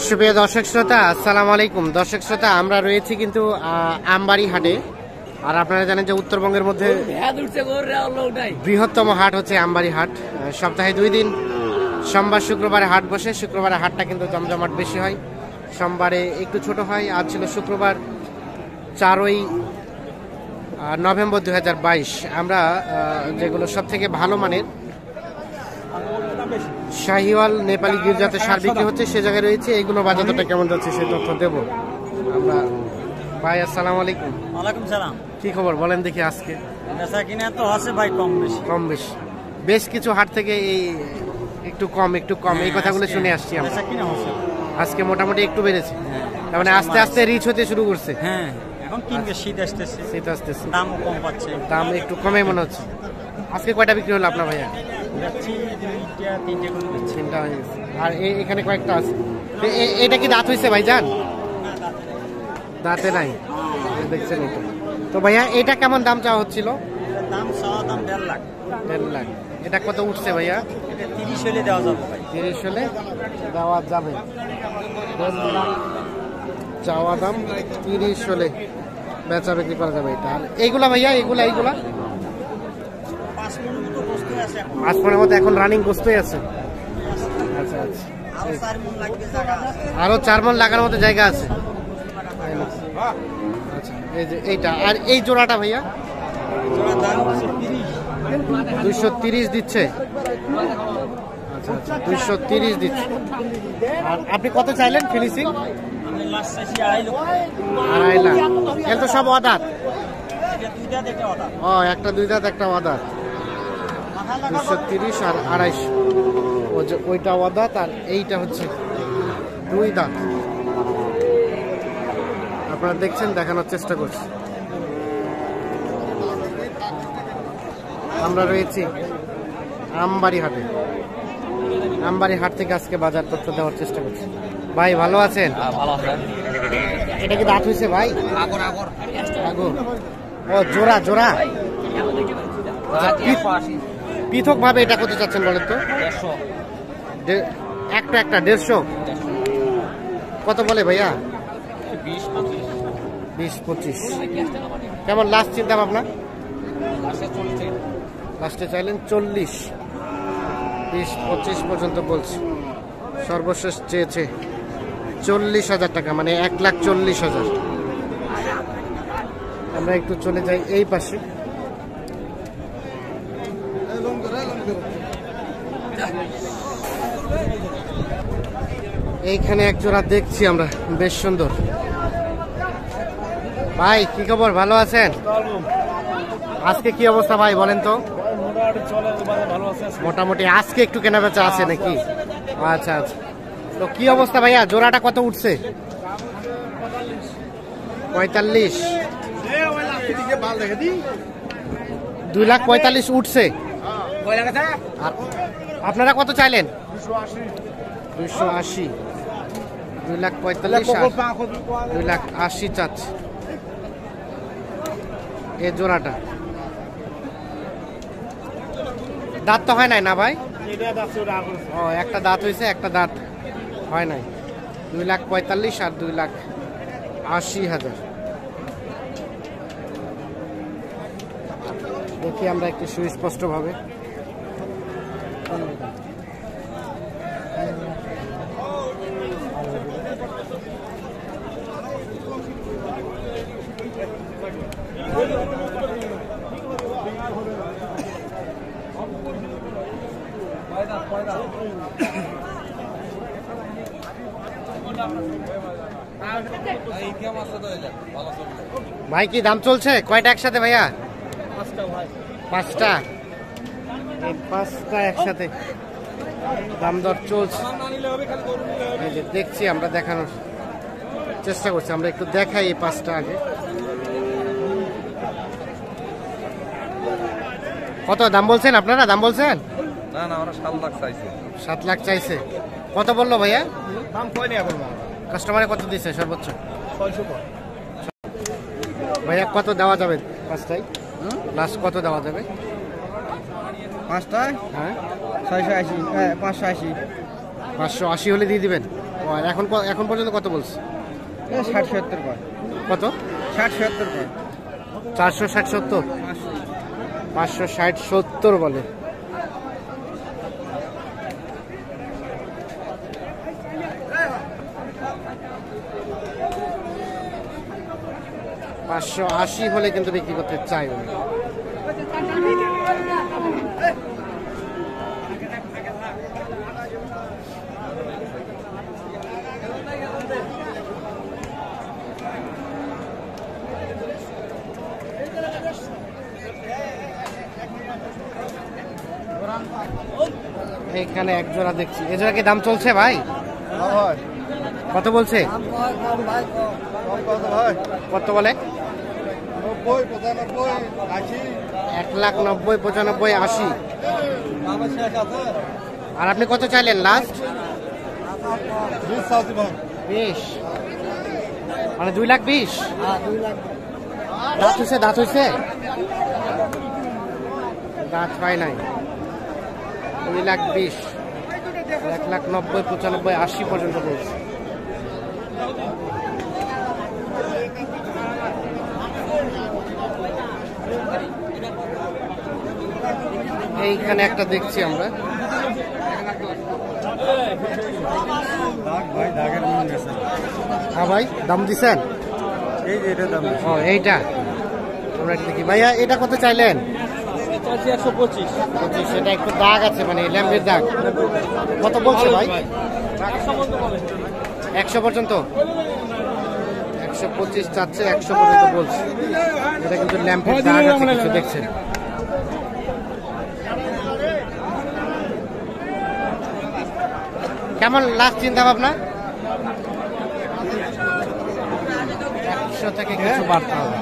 সুপ্রিয় দর্শক শ্রোতা, আসসালামু আলাইকুম। দর্শক শ্রোতা, আমরা রয়েছি কিন্তু আমবাড়ি হাটে। আর আপনারা জানেন যে উত্তরবঙ্গের মধ্যে বৃহত্তম হাট হচ্ছে আমবাড়ি হাট। সপ্তাহে 2 দিন, সোমবার শুক্রবারে হাট বসে। শুক্রবারে হাটটা কিন্তু জমজমাট বেশি হয়, সোমবারে একটু ছোট হয়। আজ ছিল শুক্রবার 4ই নভেম্বর 2022। আমরা যেগুলো সব থেকে ভালো মানের শাহিওয়াল নেপালি গিরজাতে সার বিক্রি হচ্ছে সে জায়গায় রয়েছে। এইগুলো বাজারটা কেমন যাচ্ছে সেই তথ্য দেবো আমরা। ভাই আসসালামু আলাইকুম। ওয়ালাইকুম সালাম। কি খবর বলেন দেখি আজকে? বেচা কিনা তো আছে ভাই কম বেশি। বেশ কিছু হাট থেকে এই একটু কম এই কথাগুলো শুনে আসছি আমরা। বেচা কিনা হচ্ছে আজকে মোটামুটি একটু বেড়েছে, তার মানে আস্তে আস্তে রিচ হতে শুরু করছে। হ্যাঁ, এখন কিনবে শীত আসতেছে, দামও কম পাচ্ছে, দাম একটু কমে মনে হচ্ছে। আজকে কয়টা বিক্রি হলো আপনার ভাইয়া? যাচ্ছি 2টা 3টে করে যাচ্ছে। 3টা হয়ে গেছে। আর এখানে কয়েকটা আছে। এটা কি দাঁত হয়েছে ভাইজান? দাঁতে নাই, দেখছেন এটা। তো ভাইয়া এটা কেমন দাম চাওয়া হচ্ছিল? দাম 1.5 লাখ। 1.5 লাখ। এটা কত উঠছে ভাইয়া? এটা 30 হলে দেওয়া যাবে ভাই। 30 হলে দেওয়া যাবে। 1.5 লাখ চাওয়া দাম, 30 হলে বেচা বিক্রি করা যাবে এটা। আর এইগুলা ভাইয়া, এইগুলা 5 মণ মতো বস্তু আছে এখন। 5 মণের মতো এখন রানিং বস্তুই আছে। আচ্ছা আচ্ছা, আরো 4 মণ লাগবে জায়গা আছে। আরো 4 মণ লাগার মতো জায়গা আছে। আচ্ছা, এই যে এইটা। আর এই জোড়াটা ভাইয়া জোড়া দাম হচ্ছে 30। 230 দিচ্ছে। আচ্ছা আচ্ছা, 230 দিচ্ছে। আর আপনি কত চাইলেন ফিনিশিং? আমি লাস্ট চাইছি 2.5 লাখ। 2.5 লাখ। এর তো সব অদাঁত। এটা 2 দাঁত একটা অদা। ও, একটা 2 দাঁত একটা অদাঁত। 230 আর 250। ও যে ওইটা অদাঁত আর এইটা হচ্ছে 2 দাঁত। আপনারা দেখছেন, দেখানোর চেষ্টা করছি। আমরা রয়েছি আমবাড়ি হাটে। আমবাড়ি হাট থেকে আজকে বাজার তথ্য দেওয়ার চেষ্টা করছি। ভাই ভালো আছেন? ভালো আছেন। এটা কি দাঁত হয়েছে ভাই? আগর। ও জোড়া। পৃথক ভাবে এটা কত চাচ্ছেন বলেন তো? 150। একটা 150। কত বলে ভাইয়া? 20-25। কেমন লাস্ট চিন্তা ভাবনা? লাস্টে চাইলেন 40। 20-25 পর্যন্ত বলছি। সর্বশেষ চেয়েছে 40,000 টাকা, মানে 1,40,000। আমরা একটু চলে যাই এই পাশে। এইখানে এক জোড়া দেখছি আমরা, বেশ সুন্দর। ভাই কি খবর, ভালো আছেন? আজকে কি অবস্থা ভাই বলেন তো? মোটামুটি আজকে একটু কেনা বেচা আছে নাকি? আচ্ছা আচ্ছা, তো কি অবস্থা ভাইয়া? জোড়াটা কত উঠছে? 45। 2,45,000 উঠছে। আর আপনারা কত চাইলেন? 280। 2,45,000 2,80,000 চাচ্ছে এই জোড়াটা। দাঁত তো হয় নাই না ভাই? ও, একটা দাঁত হয়েছে, একটা দাঁত হয় নাই। 2,45,000 আর 2,80,000। দেখি আমরা একটু সুস্পষ্ট ভাবে। ভাই কি দাম চলছে? কয়টা একসাথে ভাইয়া? 5টা। এই 5টা একসাথে দাম দর চলছে। এই যে দেখছি আমরা, দেখানোর চেষ্টা করছি। আমরা একটু দেখাই এই 5টা আগে। কত দাম বলছেন আপনারা? দাম বলছেন? না, ওরা 7 লাখ চাইছে। 7 লাখ চাইছে। কত বললো ভাইয়া? দাম কয় নি এখন? কাস্টমারে কত দিচ্ছে সর্বোচ্চ? 600। ভাইয়া কত দেওয়া যাবে 5টায়? লাস্ট কত দেওয়া যাবে? 5টায়? হ্যাঁ, 680, 580। 580 হলে দিয়ে দিবেন? ও, আর এখন পর্যন্ত কত বলছে? 60-70 কয়। কত? 60-70 কয়। 460-70, 560-70 বলে। $580 হলে কিন্তু বিক্রি করতে চাই উনি। এইখানে এক জোড়া দেখছি, এ জোড়া কি দাম চলছে ভাই? কত বলছে? কত বলে? 1,90,95,80। আর আপনি কত চাইলেন লাস্ট? 20, মানে 2,20,000। দাঁত হয়েছে? দাঁত হয়েছে? দাঁত হয় নাই। 2,20,000, 1,90,95,80 পর্যন্ত বলছে। এইখানে একটা দেখছি আমরা। হ্যাঁ ভাই, দাম দিচ্ছেন? ও, এইটা আমরা একটা দেখি। ভাইয়া এটা কত চাইলেন? 125। এটা একটু দাগ আছে, মানে ল্যাম্বের দাগ। কত বলছে ভাই? 100 পর্যন্ত। 125 চাচ্ছে, 100 পর্যন্ত বলছে। এটা কিন্তু ল্যাম্পের দাগ আছে কিছু, দেখছেন? কেমন লাস্ট চিন্তা ভাবনা? 100 থেকে কিছু বাড়তে হবে।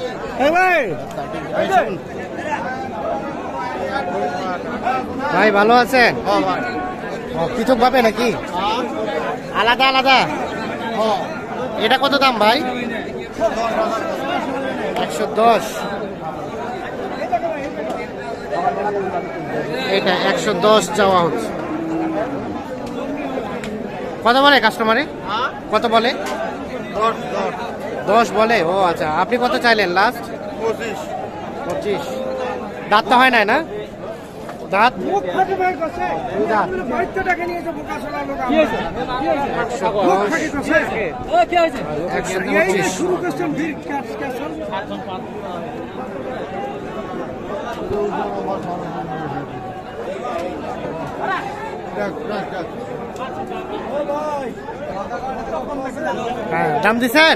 ভাই ভালো আছেন? পৃথক ভাবে নাকি আলাদা আলাদা? এটা কত দাম ভাই? 110। এটা 110 চাওয়া হচ্ছে। কত বলে কাস্টমারে? কত বলে? 10 বলে। ও আচ্ছা, আপনি কত চাইলেন লাস্ট? 25। দাঁত তো হয় নাই না? দাঁত? দাঁত 110। হ্যাঁ, দাম দিচ্ছেন?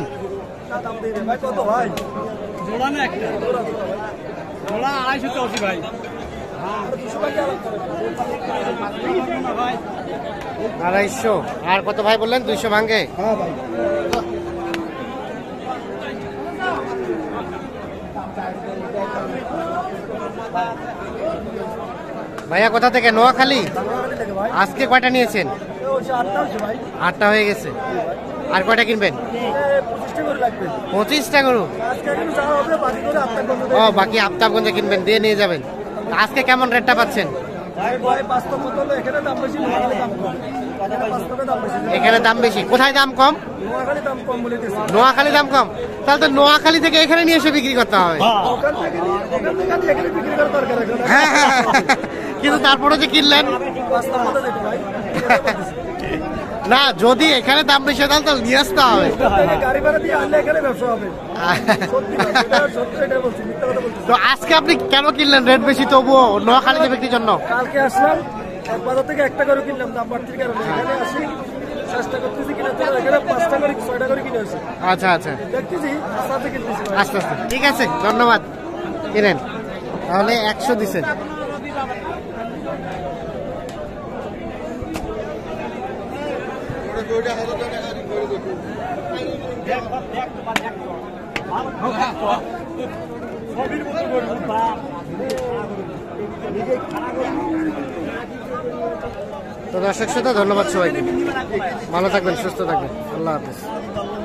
জোড়া না একটা, জোড়া 280 ভাই। 250। আর কত ভাই বললেন? 200 ভাঙ্গে? ভাইয়া কোথা থেকে? নোয়াখালী। আজকে কয়টা নিয়েছেন? 8টা হয়ে গেছে। আর কয়টা কিনবেন? 25টা গরু। ও, বাকি আফতাবগঞ্জে কিনবেন, দিয়ে নিয়ে যাবেন। আজকে কেমন রেটটা পাচ্ছেন? এখানে দাম বেশি। কোথায় দাম কম? নোয়াখালী দাম কম। তাহলে তো নোয়াখালী থেকে এখানে নিয়ে এসে বিক্রি করতে হবে। হ্যাঁ হ্যাঁ, কিন্তু তারপরে যে কিনলেন না, যদি এখানে দাম বেশি তাহলে তো নিয়ে আসতে হবে। তো আজকে আপনি কেন কিনলেন রেট বেশি তবুও নোয়াখালীতে বিক্রির জন্য? কালকে আসলাম বাজার থেকে একটা করে কিনলাম, দাম বাড়তির কারণে এখানে আসি চেষ্টা করতেছি কিনা, তো এখানে 5টা করে 6টা করে কিনে আসি। আচ্ছা আচ্ছা, দেখতেছি আস্তে কিনতেছি। আস্তে আস্তে, ঠিক আছে, ধন্যবাদ। কিনেন তাহলে 100 দিচ্ছেন। তো দর্শক শ্রোতা, ধন্যবাদ সবাইকে। ভালো থাকবেন, সুস্থ থাকবেন। আল্লাহ হাফেজ।